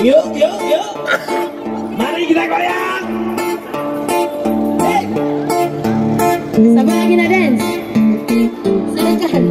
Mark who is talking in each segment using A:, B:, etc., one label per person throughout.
A: Yuk, yuk, yuk. Mari kita goyang. Hey.
B: Sama lagi nak dance. Silakan.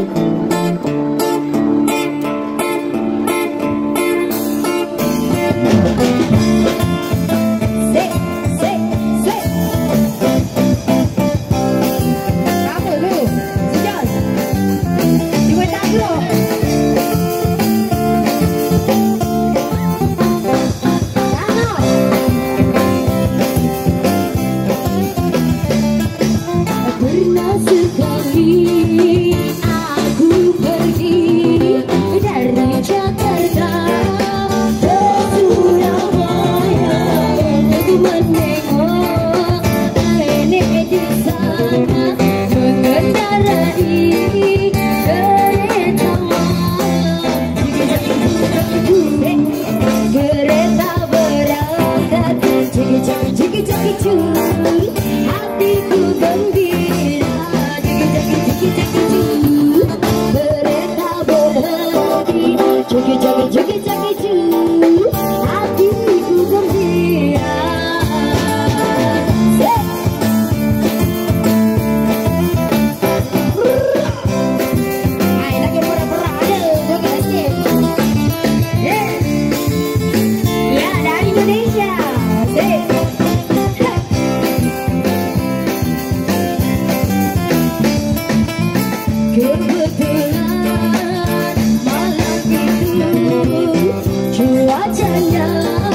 B: Hatiku gembira, kereta berhenti, hatiku gembira. Ay, lagi pura-pura ada, joget asik. Ya, dari Indonesia. Kebetulan malam itu cuacanya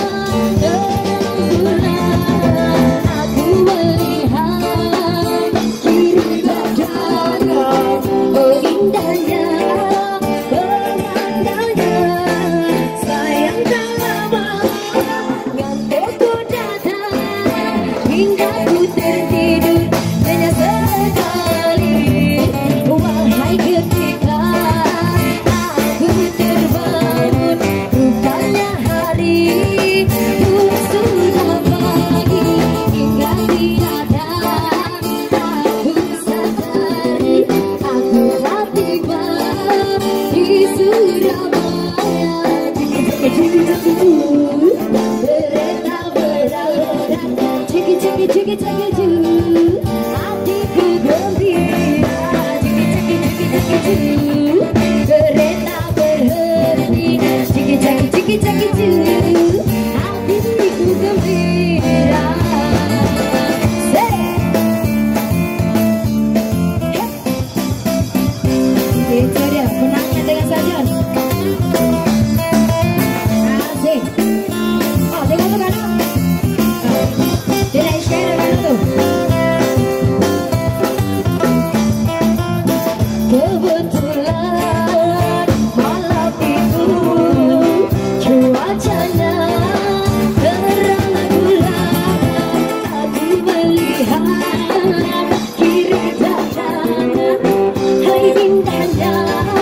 B: rembulan, aku melihat kiri badannya, oh indahnya pemandangannya. Sayang tak lama ngantukku datang, hingga ku tertidur hanya sekali. Wahai ketika aku terbangun, rupanya hari pun sudah pagi. Hingga tiada aku sadari, aku telah tiba di Surabaya. Kereta berlalu, hatiku gembira. Kereta berhenti, hatiku gembira. Itu dia penangnya dengan sajian. Asik. Oh, tengok tu kan? Dia nak share kan tu? Kebetulan malam itu cuacanya terang bulan, aku melihat kiri kanan, hai indahnya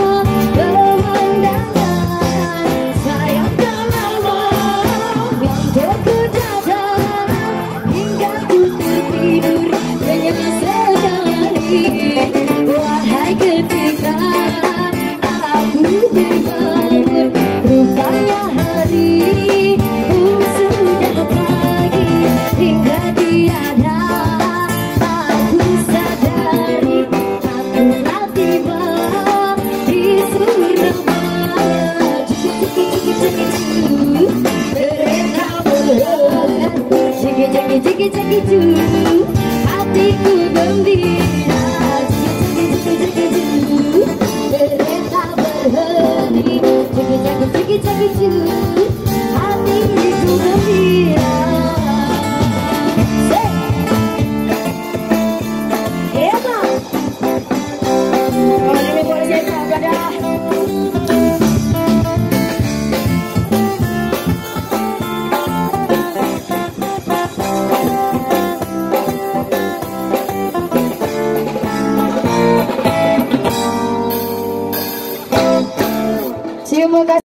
B: pemandangan. Sayang tak lama ngantukku datang, hingga ku tertidur hanya sekali. Wahai ketika aku terbangun, rupanya hari pun sudah pagi. Hingga tiada aku sadari, aku telah tiba di Surabaya. Kereta berhenti,